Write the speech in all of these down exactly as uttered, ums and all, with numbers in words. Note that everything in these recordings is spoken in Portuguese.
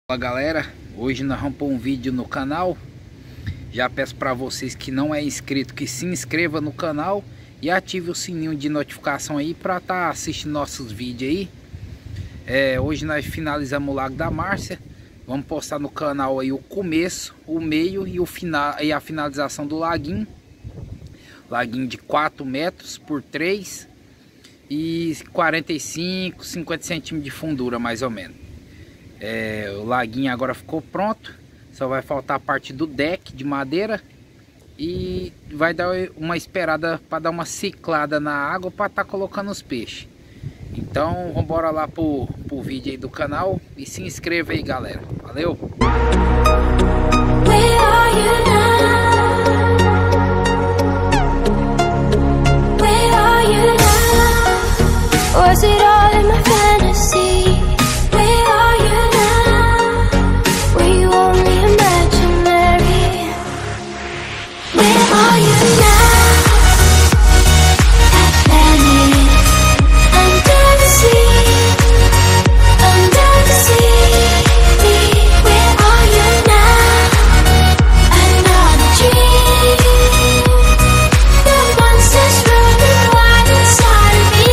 Fala galera, hoje nós vamos pôr um vídeo no canal. Já peço para vocês que não é inscrito que se inscreva no canal e ative o sininho de notificação aí para estar tá assistindo nossos vídeos aí. É, hoje nós finalizamos o Lago da Márcia. Vamos postar no canal aí o começo, o meio e, o final, e a finalização do laguinho. Laguinho de quatro metros por três e quarenta e cinco, cinquenta centímetros de fundura mais ou menos. É, o laguinho agora ficou pronto, só vai faltar a parte do deck de madeira e vai dar uma esperada para dar uma ciclada na água para estar tá colocando os peixes. Então vamos embora lá pro, pro vídeo aí do canal e se inscreva aí galera, valeu! Was it all in my fantasy? Where are you now? Were you only imaginary? Where are you now? Atlantis, under the sea, under the sea. Where are you now? Another dream. The monsters running wild inside of me.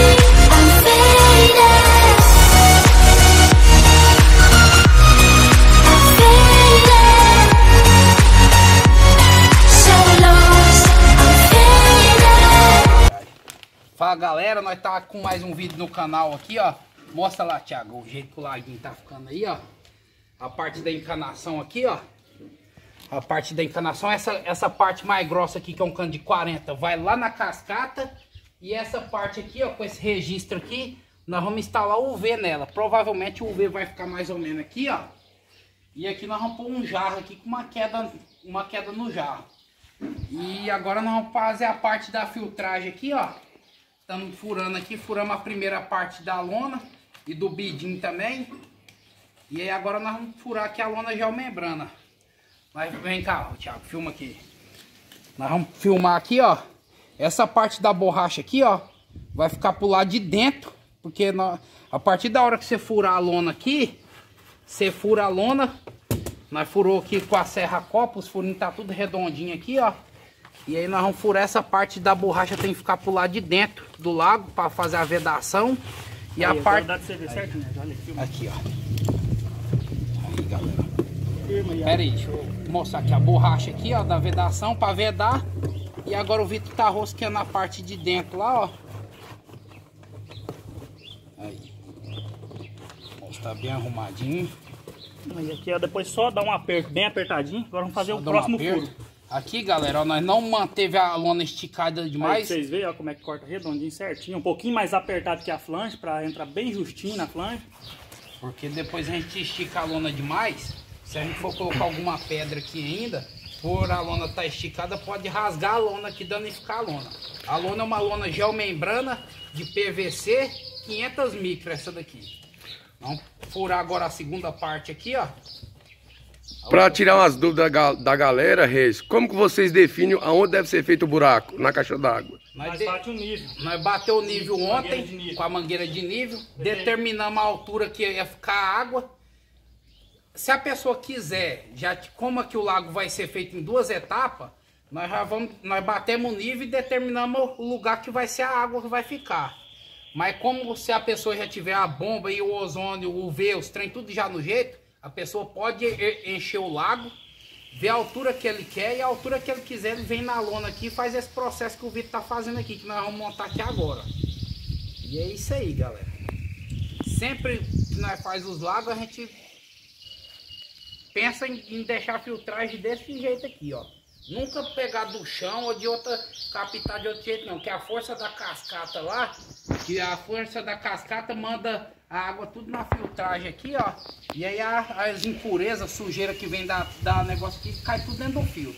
Fala galera, nós tá com mais um vídeo no canal aqui, ó. Mostra lá, Thiago, o jeito que o laguinho tá ficando aí, ó. A parte da encanação aqui, ó. A parte da encanação, essa, essa parte mais grossa aqui, que é um cano de quarenta, vai lá na cascata. E essa parte aqui, ó, com esse registro aqui, nós vamos instalar o U V nela. Provavelmente o U V vai ficar mais ou menos aqui, ó. E aqui nós vamos pôr um jarro aqui com uma queda, uma queda no jarro. E agora nós vamos fazer a parte da filtragem aqui, ó. Estamos furando aqui, furamos a primeira parte da lona e do bidim também. E aí agora nós vamos furar aqui a lona geomembrana. Mas vem cá, Thiago, filma aqui. Nós vamos filmar aqui, ó. Essa parte da borracha aqui, ó, vai ficar pro lado de dentro. Porque nós, a partir da hora que você furar a lona aqui, você fura a lona. Nós furou aqui com a serra copa, os furinhos tá tudo redondinho aqui, ó. E aí nós vamos furar essa parte da borracha, tem que ficar pro lado de dentro do lago para fazer a vedação. E aí, a parte... Dá pra você ver certo, né? Aqui, ó. Aí, galera. Pera aí, deixa eu mostrar aqui a borracha aqui, ó, da vedação para vedar. E agora o Vitor tá rosqueando a parte de dentro lá, ó. Aí. Tá bem arrumadinho. Aí aqui, ó, depois só dá um aperto bem apertadinho. Agora vamos fazer só o próximo um furo. Aqui, galera, ó, nós não manteve a lona esticada demais. Aí vocês veem, ó, como é que corta redondinho, certinho. Um pouquinho mais apertado que a flange, para entrar bem justinho na flange. Porque depois a gente estica a lona demais. Se a gente for colocar alguma pedra aqui ainda, por a lona tá esticada, pode rasgar a lona aqui, danificar a lona. A lona é uma lona geomembrana de P V C, quinhentos micras essa daqui. Vamos furar agora a segunda parte aqui, ó. Para tirar umas dúvidas da galera, Reis, como que vocês definem aonde deve ser feito o buraco na caixa d'água? Nós, nós de... bate o nível. Nós bateu o nível ontem nível. com a mangueira de nível, Entendi. determinamos a altura que ia ficar a água. Se a pessoa quiser, já como aqui o lago vai ser feito em duas etapas, nós já vamos, nós batemos o nível e determinamos o lugar que vai ser a água que vai ficar. Mas como se a pessoa já tiver a bomba e o ozônio, o U V, os trem tudo já no jeito, a pessoa pode encher o lago, ver a altura que ele quer e a altura que ele quiser, ele vem na lona aqui e faz esse processo que o Vitor tá fazendo aqui, que nós vamos montar aqui agora. E é isso aí, galera. Sempre que nós faz os lagos, a gente pensa em, em deixar a filtragem desse jeito aqui, ó. Nunca pegar do chão ou de outra, captar de outro jeito não, que a força da cascata lá, que a força da cascata manda a água tudo na filtragem aqui, ó. E aí a, as impurezas, sujeira que vem da, da negócio aqui, cai tudo dentro do filtro.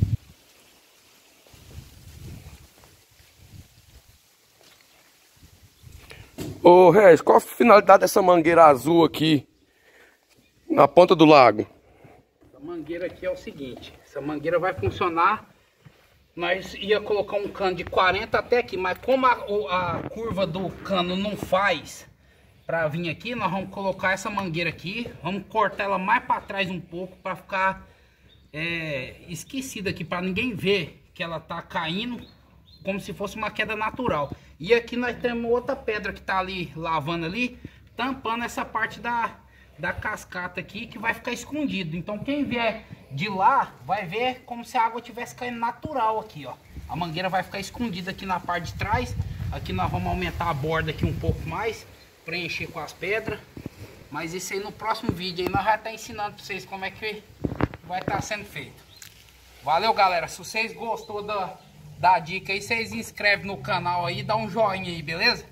Ô Reis, qual a finalidade dessa mangueira azul aqui na ponta do lago? A mangueira aqui é o seguinte, essa mangueira vai funcionar Nós ia colocar um cano de quarenta até aqui, mas como a, a curva do cano não faz pra vir aqui, nós vamos colocar essa mangueira aqui. Vamos cortar ela mais pra trás um pouco pra ficar é, esquecida aqui, pra ninguém ver que ela tá caindo, como se fosse uma queda natural. E aqui nós temos outra pedra que tá ali, lavando ali, tampando essa parte da, da cascata aqui, que vai ficar escondido. Então quem vier de lá, vai ver como se a água tivesse caindo natural aqui, ó. A mangueira vai ficar escondida aqui na parte de trás. Aqui nós vamos aumentar a borda aqui um pouco mais, preencher com as pedras. Mas isso aí no próximo vídeo aí nós já tá ensinando pra vocês como é que vai estar sendo feito. Valeu, galera. Se vocês gostou da, da dica aí, vocês se inscrevem no canal aí, dá um joinha aí, beleza?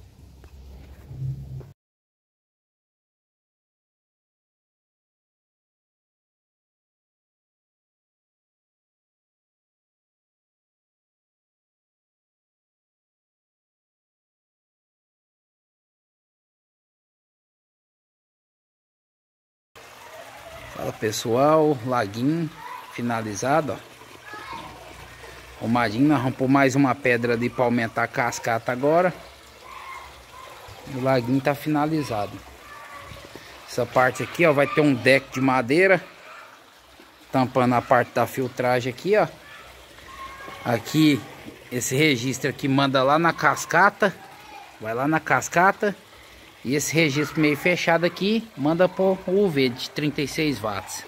Fala pessoal, laguinho finalizado, ó. Arrumadinho, nós vamos pôr mais uma pedra ali para aumentar a cascata agora. O laguinho tá finalizado. Essa parte aqui, ó, vai ter um deck de madeira tampando a parte da filtragem aqui, ó. Aqui, esse registro aqui manda lá na cascata, vai lá na cascata. E esse registro meio fechado aqui manda por U V de trinta e seis watts.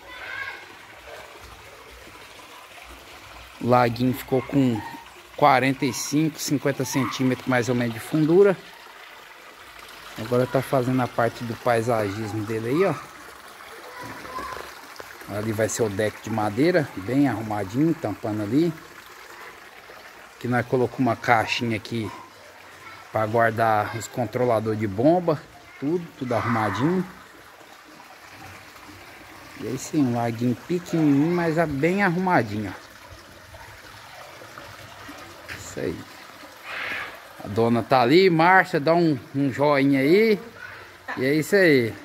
O laguinho ficou com quarenta e cinco, cinquenta centímetros mais ou menos de fundura. Agora tá fazendo a parte do paisagismo dele aí, ó. Ali vai ser o deck de madeira, bem arrumadinho, tampando ali. Aqui nós colocamos uma caixinha aqui para guardar os controladores de bomba, tudo, tudo arrumadinho. E aí sim, um laguinho pequenininho, mas é bem arrumadinho, ó. Isso aí. A dona tá ali, Márcia, dá um, um joinha aí. E é isso aí.